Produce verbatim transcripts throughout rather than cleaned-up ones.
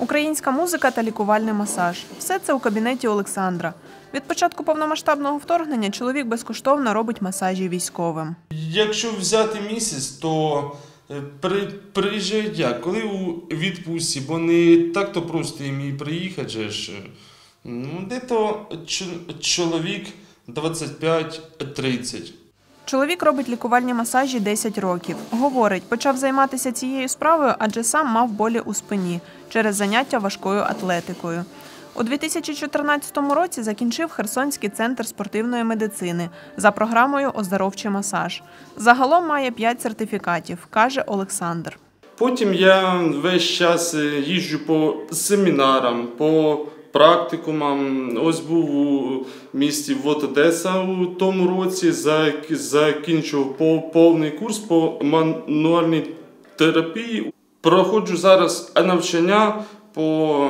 Українська музика та лікувальний масаж – все це у кабінеті Олександра. Від початку повномасштабного вторгнення чоловік безкоштовно робить масажі військовим. Якщо взяти місяць, то при, приїжджають як? Коли у відпустці, бо не так-то просто їм і приїхати же ж. Ну, де-то чоловік двадцять п'ять тридцять. Чоловік робить лікувальні масажі десять років. Говорить, почав займатися цією справою, адже сам мав болі у спині через заняття важкою атлетикою. У дві тисячі чотирнадцятому році закінчив Херсонський центр спортивної медицини за програмою «Оздоровчий масаж». Загалом має п'ять сертифікатів, каже Олександр. Потім я весь час їжджу по семінарам, по практикумам. Ось був у місті Одеса у тому році, закінчив повний курс по мануальній терапії. Проходжу зараз навчання по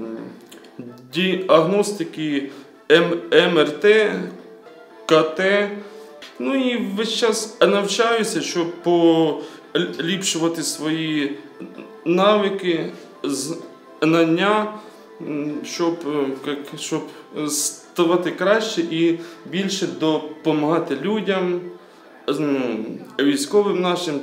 діагностики ем ер те, ка те. Ну і весь час навчаюся, щоб поліпшувати свої навики, знання, щоб, щоб ставати краще і більше допомагати людям, військовим нашим.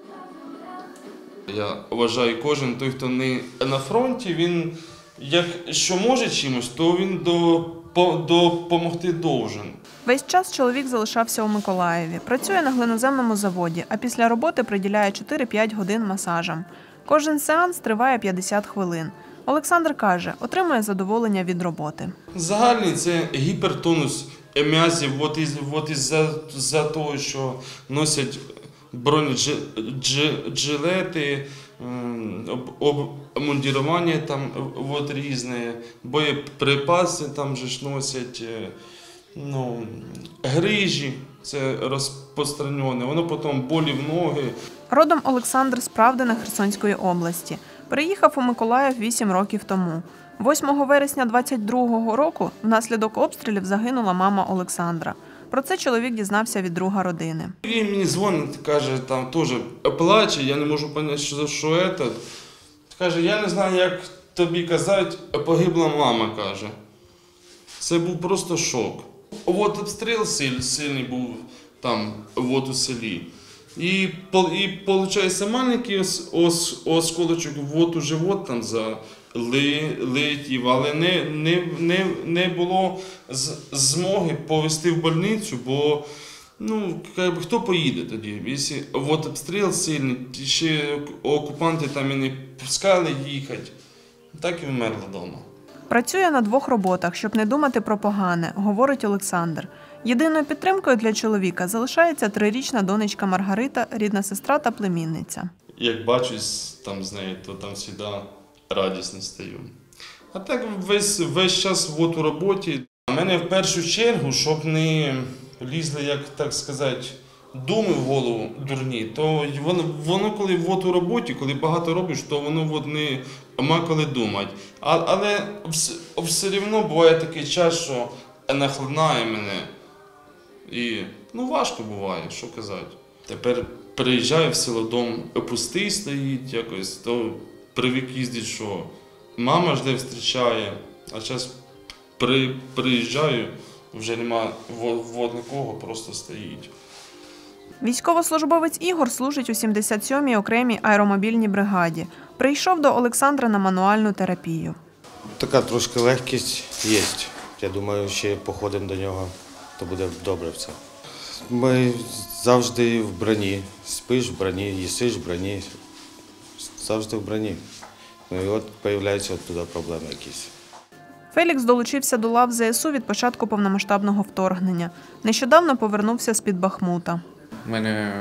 Я вважаю, кожен той, хто не на фронті, він, якщо може чимось, то він допомогти должен. Весь час чоловік залишався у Миколаєві. Працює на глиноземному заводі, а після роботи приділяє чотири-п'ять годин масажам. Кожен сеанс триває п'ятдесят хвилин. Олександр каже, отримує задоволення від роботи. Загальний – це гіпертонус м'язів, от із-за із за того, що носять бронежилети, обмундірування там от різне, боєприпаси там же ж носять, ну, грижі, це розпространене, воно потім болі в ноги. Родом Олександр з Правдина Херсонської області. Приїхав у Миколаїв вісім років тому. восьмого вересня двадцять другого року внаслідок обстрілів загинула мама Олександра. Про це чоловік дізнався від друга родини. Він мені дзвонить, каже, там теж плаче, я не можу зрозуміти, що, що це. Каже, я не знаю, як тобі казати, погибла мама, каже. Це був просто шок. От обстріл сильний був там, от у селі. І, і виходить, маленький осколочок от у живот там залетів, але не, не, не, не було змоги повезти в больницю, бо ну, хто поїде тоді? Якщо от обстріл сильний, ще окупанти там і не пускали їхати, так і вмерла вдома. Працює на двох роботах, щоб не думати про погане, говорить Олександр. Єдиною підтримкою для чоловіка залишається трирічна донечка Маргарита, рідна сестра та племінниця. Як бачусь там з нею, то там завжди радісно стаю. А так весь, весь час от у роботі. У мене в першу чергу, щоб не лізли, як так сказати, думи в голову дурні, то воно, воно коли от у роботі, коли багато робиш, то воно от не ма коли думати. А, але все, все одно буває такий час, що нахлинає мене. І ну, важко буває, що казати. Тепер приїжджаю в село, дом пустий стоїть якось, то привик їздити, що мама жде, зустрічає, а зараз при, приїжджаю, вже нема в нікого, просто стоїть. Військовослужбовець Ігор служить у сімдесят сьомій окремій аеромобільній бригаді. Прийшов до Олександра на мануальну терапію. Така трошки легкість є. Я думаю, ще походимо до нього, то буде добре все. Ми завжди в броні. Спиш в броні, їсиш в броні. Завжди в броні. Ну і от з'являються туди проблеми якісь. Фелікс долучився до лав зе ес у від початку повномасштабного вторгнення. Нещодавно повернувся з-під Бахмута. У мене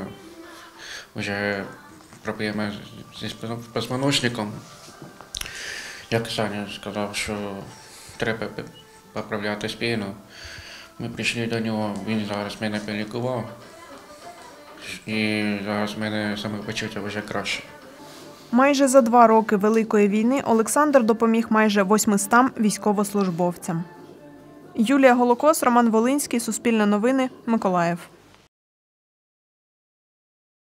вже проблеми зі позвоночником. Як Саня сказав, що треба поправляти спину. Ми прийшли до нього, він зараз мене полікував. І зараз в мене самопочуття вже краще. Майже за два роки Великої війни Олександр допоміг майже восьмистам військовослужбовцям. Юлія Голокос, Роман Волинський, Суспільне новини, Миколаїв.